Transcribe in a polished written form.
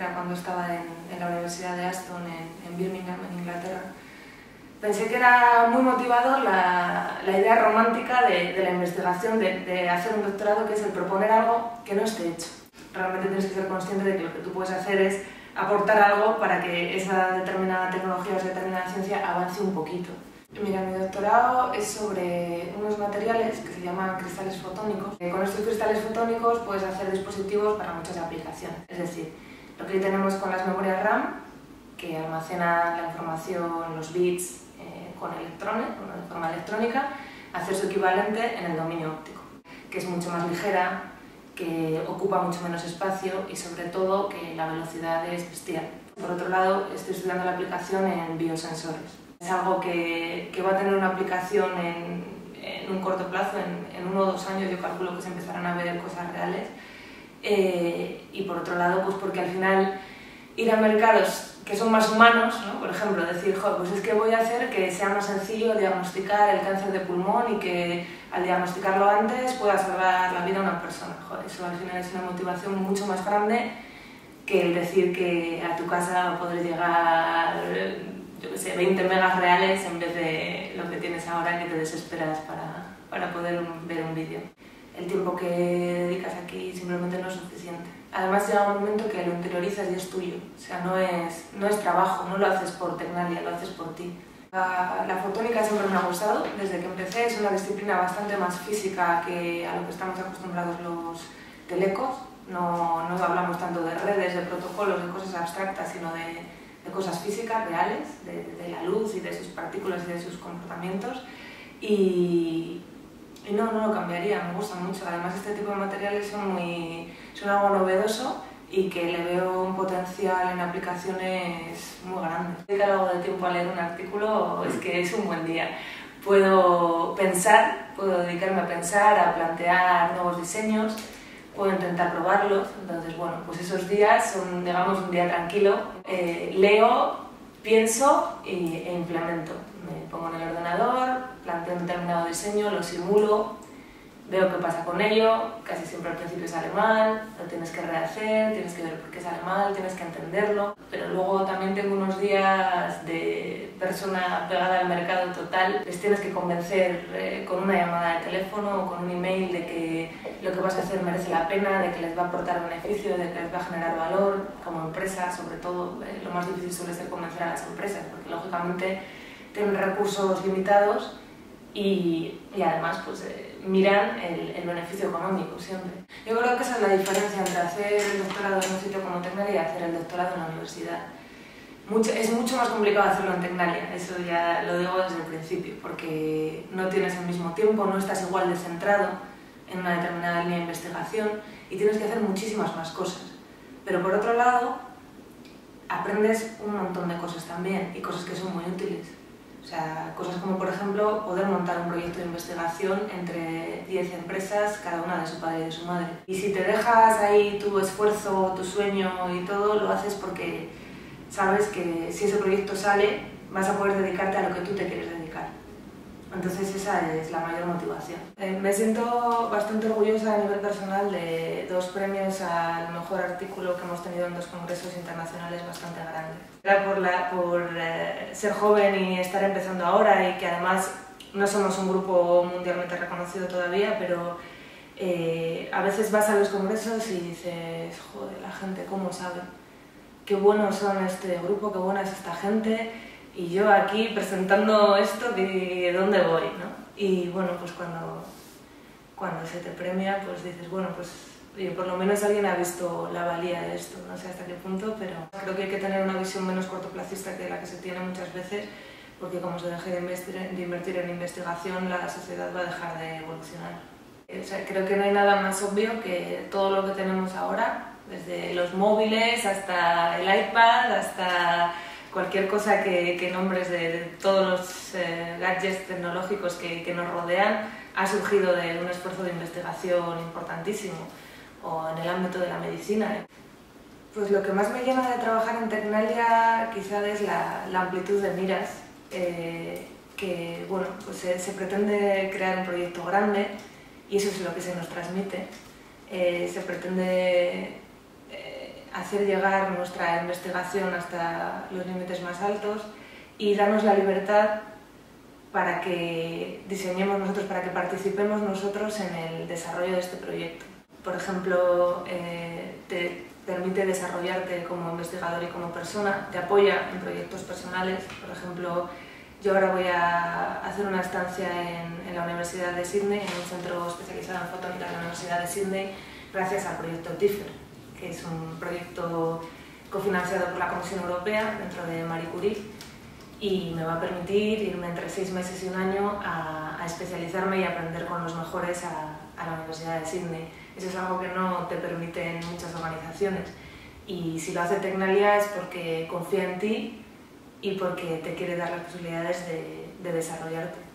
era cuando estaba en la Universidad de Aston en Birmingham, en Inglaterra. Pensé que era muy motivador la idea romántica de la investigación, de hacer un doctorado, que es el proponer algo que no esté hecho. Realmente tienes que ser consciente de que lo que tú puedes hacer es aportar algo para que esa determinada tecnología o esa determinada ciencia avance un poquito. Mira, mi doctorado es sobre unos materiales que se llaman cristales fotónicos. Con estos cristales fotónicos puedes hacer dispositivos para muchas aplicaciones. Es decir, lo que hoy tenemos con las memorias RAM, que almacenan la información, los bits, con electrones, de forma electrónica, hacer su equivalente en el dominio óptico, que es mucho más ligera, que ocupa mucho menos espacio y sobre todo que la velocidad es bestial. Por otro lado, estoy estudiando la aplicación en biosensores. Es algo que va a tener una aplicación en un corto plazo, en 1 o 2 años yo calculo que se empezarán a ver cosas reales. Y por otro lado, pues porque al final ir a mercados que son más humanos, ¿no? Por ejemplo, decir, pues es que voy a hacer que sea más sencillo diagnosticar el cáncer de pulmón y que al diagnosticarlo antes pueda salvar la vida a una persona. Eso al final es una motivación mucho más grande que el decir que a tu casa podrás llegar, yo qué sé, 20 megas reales en vez de lo que tienes ahora que te desesperas para poder ver un vídeo. El tiempo que dedicas aquí simplemente no es suficiente. Además llega un momento que lo interiorizas y es tuyo. O sea, no es trabajo, no lo haces por Tecnalia, lo haces por ti. La fotónica siempre me ha gustado. Desde que empecé es una disciplina bastante más física que a lo que estamos acostumbrados los telecos. No hablamos tanto de redes, de protocolos, de cosas abstractas, sino de cosas físicas, reales, de la luz y de sus partículas y de sus comportamientos. Y no lo cambiaría, me gusta mucho. Además, este tipo de materiales son algo novedoso y que le veo un potencial en aplicaciones muy grande. Dedicar algo de tiempo a leer un artículo es que es un buen día. Puedo dedicarme a pensar, a plantear nuevos diseños, puedo intentar probarlos. Entonces, bueno, pues esos días son, digamos, un día tranquilo. Leo, pienso e implemento. Me pongo en el ordenador, planteo un determinado diseño, lo simulo, veo qué pasa con ello, casi siempre al principio sale mal, lo tienes que rehacer, tienes que ver por qué sale mal, tienes que entenderlo, pero luego también tengo unos días de persona pegada al mercado total, les tienes que convencer con una llamada de teléfono o con un email de que lo que vas a hacer merece la pena, de que les va a aportar beneficio, de que les va a generar valor como empresa. Sobre todo lo más difícil suele ser convencer a las empresas, porque lógicamente tienen recursos limitados y además pues, miran el beneficio económico siempre. Yo creo que esa es la diferencia entre hacer el doctorado en un sitio como Tecnalia y hacer el doctorado en la universidad. Es mucho más complicado hacerlo en Tecnalia, eso ya lo digo desde el principio, porque no tienes el mismo tiempo, no estás igual de centrado en una determinada línea de investigación y tienes que hacer muchísimas más cosas. Pero por otro lado, aprendes un montón de cosas también y cosas que son muy útiles. O sea, cosas como, por ejemplo, poder montar un proyecto de investigación entre 10 empresas, cada una de su padre y de su madre. Y si te dejas ahí tu esfuerzo, tu sueño y todo, lo haces porque sabes que si ese proyecto sale, vas a poder dedicarte a lo que tú te quieres dedicar. Entonces esa es la mayor motivación. Me siento bastante orgullosa a nivel personal de 2 premios al mejor artículo que hemos tenido en 2 congresos internacionales bastante grandes. Era por ser joven y estar empezando ahora y que además no somos un grupo mundialmente reconocido todavía, pero a veces vas a los congresos y dices, joder, la gente cómo sabe, qué buenos son este grupo, qué buena es esta gente. Y yo aquí presentando esto, ¿de dónde voy? ¿No? Y bueno, pues cuando se te premia, pues dices, bueno, pues oye, por lo menos alguien ha visto la valía de esto, no sé hasta qué punto, pero creo que hay que tener una visión menos cortoplacista que la que se tiene muchas veces, porque como se deje de invertir en investigación, la sociedad va a dejar de evolucionar. O sea, creo que no hay nada más obvio que todo lo que tenemos ahora, desde los móviles hasta el iPad, hasta cualquier cosa que nombres de todos los gadgets tecnológicos que nos rodean, ha surgido de un esfuerzo de investigación importantísimo, o en el ámbito de la medicina. Pues lo que más me llena de trabajar en Tecnalia quizás es la amplitud de miras, que bueno, pues se pretende crear un proyecto grande y eso es lo que se nos transmite. Se pretende hacer llegar nuestra investigación hasta los límites más altos y darnos la libertad para que diseñemos nosotros, para que participemos nosotros en el desarrollo de este proyecto. Por ejemplo, te permite desarrollarte como investigador y como persona, te apoya en proyectos personales. Por ejemplo, yo ahora voy a hacer una estancia en la Universidad de Sydney, en un centro especializado en fotónica de la Universidad de Sydney, gracias al proyecto TIFER, que es un proyecto cofinanciado por la Comisión Europea dentro de Marie Curie, y me va a permitir irme entre 6 meses y un año a especializarme y aprender con los mejores a la Universidad de Sydney. Eso es algo que no te permiten muchas organizaciones, y si lo hace Tecnalia es porque confía en ti y porque te quiere dar las posibilidades de desarrollarte.